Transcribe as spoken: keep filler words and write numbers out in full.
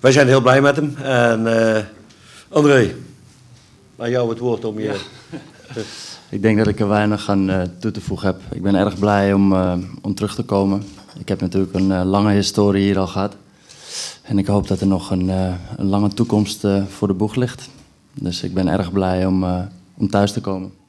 wij zijn heel blij met hem. En uh, André, aan jou het woord om je... Ja. Ik denk dat ik er weinig aan uh, toe te voegen heb. Ik ben erg blij om, uh, om terug te komen. Ik heb natuurlijk een uh, lange historie hier al gehad. En ik hoop dat er nog een, uh, een lange toekomst uh, voor de boeg ligt. Dus ik ben erg blij om, uh, om thuis te komen.